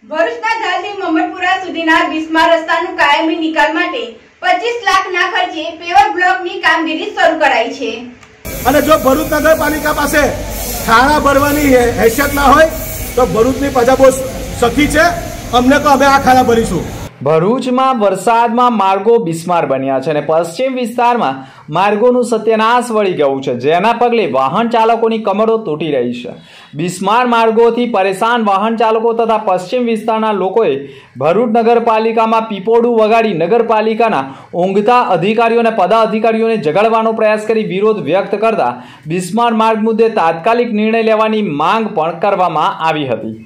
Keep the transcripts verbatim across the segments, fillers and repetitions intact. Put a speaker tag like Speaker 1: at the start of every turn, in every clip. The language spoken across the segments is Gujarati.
Speaker 1: ભરૂચના ધાલથી મહમ્મદપુરા સુધીના બિસ્માર રસ્તાનું કાયમી નિકાલ માટે પચીસ લાખના ખર્ચે પેવર બ્લોકની કામગીરી શરૂ કરાઈ છે।
Speaker 2: અને જો ભરૂચ નગરપાલિકા પાસે ખાડા ભરવાની હેસિયત ના હોય તો ભરૂચની પ્રજા બહુ સખી છે, અમને તો અમે આ ખાડા ભરીશું।
Speaker 3: ભરૂચમાં વરસાદમાં માર્ગો બિસ્માર બન્યા છે અને પશ્ચિમ વિસ્તારમાં માર્ગોનું સત્યનાશ વળી ગયું છે, જેના પગલે વાહન ચાલકોની કમરો તૂટી રહી છે। બિસ્માર માર્ગોથી પરેશાન વાહન ચાલકો તથા પશ્ચિમ વિસ્તારના લોકોએ ભરૂચ નગરપાલિકામાં પીપોડું વગાડી નગરપાલિકાના ઊંઘતા અધિકારીઓ અને પદાધિકારીઓને જગાડવાનો પ્રયાસ કરી વિરોધ વ્યક્ત કરતા બિસ્માર માર્ગ મુદ્દે તાત્કાલિક નિર્ણય લેવાની માંગ પણ કરવામાં આવી હતી।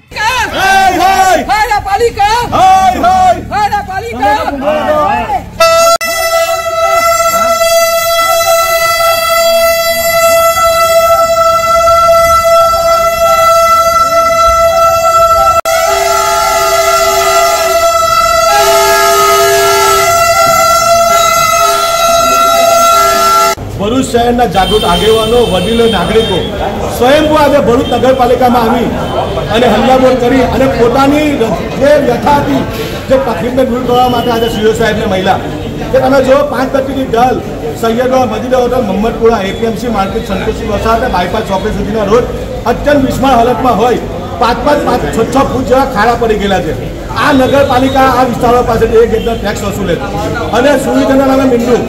Speaker 2: ભરૂચ શહેરના જાગૃત આગેવાનો, વડીલો, નાગરિકો સ્વયંભૂ આજે ભરૂચ નગરપાલિકામાં આવી અને હલ્લાબોલ કરી અને પોતાની જે વ્યથા હતી, જે તકલીફને દૂર કરવા માટે આજે સીઓ સાહેબને મહિલા કે તમે જો પાંચ પચીની ઢાલ સૈયદો મજીદા hotel Mahammadpura APMC market Santoshi વસાહત બાયપાસ ચોકડી સુધીના રોડ અત્યંત બિસ્માર હાલતમાં હોય, પાંચ પાંચ પાંચ છ છ ફૂટ જેવા ખાડા પડી ગયેલા છે। આ નગરપાલિકા આ વિસ્તારો પાસેથી એક એકદમ ટેક્સ વસૂલે અને સુવિધાના નામે મીંડું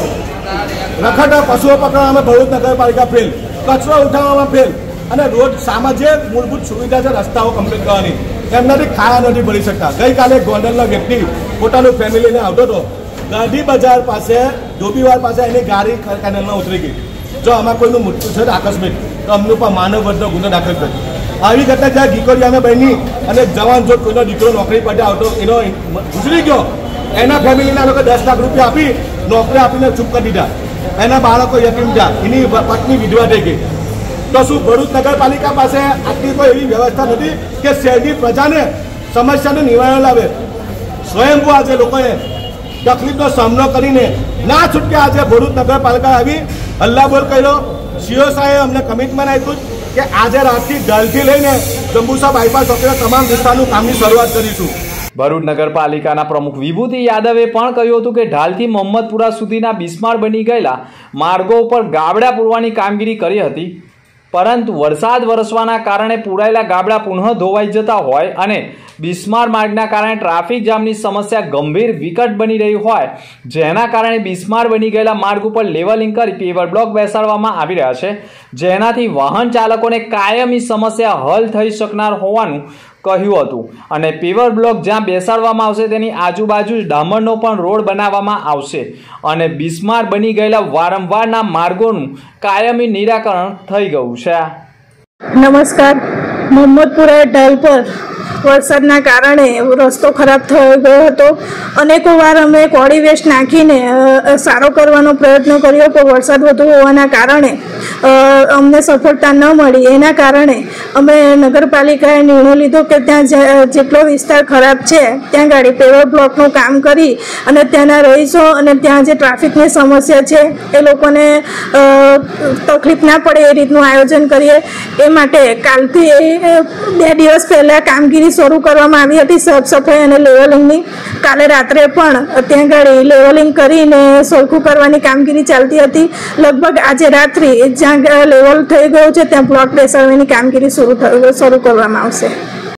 Speaker 2: રખડતા પશુઓ પકડવામાં ભરૂચ નગરપાલિકા ફેલ, કચરો ઉઠાવવામાં ફેલ અને રોડ સામાજિક મૂળભૂત સુવિધા છે રસ્તાઓ કમ્પ્લીટ કરવાની, એમનાથી ખાડા નથી ભરી શકતા। ગઈકાલે ગોંડલનો વ્યક્તિ પોતાનું ફેમિલીને આવતો હતો, ગાંધી બજાર પાસે ધોબીવાર પાસે એની ગાડી કેનલમાં ઉતરી ગઈ। જો આમાં કોઈનું મૃત્યુ છે આકસ્મિક તો અમનું પણ માનવ વધનો ગુનો દાખલ કર્યો। આવી ઘટના જ્યાં દીકરીઓને બની અને જવાન જો કોઈનો દીકરો નોકરી માટે આવતો એનો ગુજરી ગયો, એના ફેમિલીના લોકો દસ લાખ રૂપિયા આપી નોકરી આપીને ચૂપ કરી દીધા, એના બાળકો યતીમ થયા, એની પત્ની વિધવા થઈ ગઈ। તો શું ભરૂચ નગરપાલિકા પાસે આટલી કોઈ એવી વ્યવસ્થા નથી કે શહેરની પ્રજાને સમસ્યાનું નિવારણ લાવે? સ્વયંભૂ આજે લોકોએ તકલીફનો સામનો કરીને ના છૂટકે આજે ભરૂચ નગરપાલિકા આવી હલ્લાબોલ કર્યો। સીઓ સાહેબે અમને કમિટમેન્ટ આપ્યું કે આજે રાતથી ઢાલથી લઈને જંબુસા બાયપાસ ચોકડીના તમામ વિસ્તારનું કામની શરૂઆત કરીશું।
Speaker 3: ભરૂચ નગરપાલિકાના પ્રમુખ વિભૂતિ યાદવે પણ કહ્યું હતું કે ઢાલથી મહમ્મદપુરા સુધીના બિસ્માર બની ગયેલા માર્ગો ઉપર ગાબડા પૂરવાની કામગીરી કરી હતી, પરંતુ વરસાદ વરસવાના કારણે પૂરાયેલા ગાબડા પુનઃ ધોવાઈ જતા હોય અને બિસ્માર માર્ગના કારણે ટ્રાફિક જામની સમસ્યા ગંભીર વિકટ બની રહી હોય, જેના કારણે બિસ્માર બની ગયેલા માર્ગ ઉપર લેવલિંગ કરી પેવર બ્લોક બેસાડવામાં આવી રહ્યા છે, જેનાથી વાહન ચાલકોને કાયમી સમસ્યા હલ થઈ શકનાર હોવાનું કહ્યું હતું અને પેવર બ્લોક જ્યાં બેસાડવામાં આવશે તેની આજુબાજુ જ ડામરનો પણ રોડ બનાવવામાં આવશે અને બિસ્માર બની ગયેલા વારંવારના માર્ગોનું કાયમી નિરાકરણ થઈ ગયું છે।
Speaker 4: નમસ્કાર। મહમ્મદપુરા ઢાલ પર વરસાદના કારણે રસ્તો ખરાબ થઈ ગયો હતો। અનેકો વાર અમે કોળી વેસ્ટ નાખીને સારો કરવાનો પ્રયત્ન કર્યો, પણ વરસાદ વધુ હોવાના કારણે અમને સફળતા ન મળી। એના કારણે અમે નગરપાલિકાએ નિર્ણય લીધો કે ત્યાં જેટલો વિસ્તાર ખરાબ છે ત્યાં ગાડી પેવર બ્લોકનું કામ કરી અને ત્યાંના રહીશો અને ત્યાં જે ટ્રાફિકની સમસ્યા છે એ લોકોને તકલીફ ના પડે એ રીતનું આયોજન કરીએ। એ માટે કાલથી બે દિવસ પહેલાં કામગીરી શરૂ કરવામાં આવી હતી, સાફ સફાઈ અને લેવલિંગની। કાલે રાત્રે પણ ત્યાં ગાડી લેવલિંગ કરીને સરખું કરવાની કામગીરી ચાલતી હતી। લગભગ આજે રાત્રે જ્યાં લેવલ થઈ ગયું છે ત્યાં બ્લોક બેસાડવાની કામગીરી શરૂ શરૂ કરવામાં આવશે।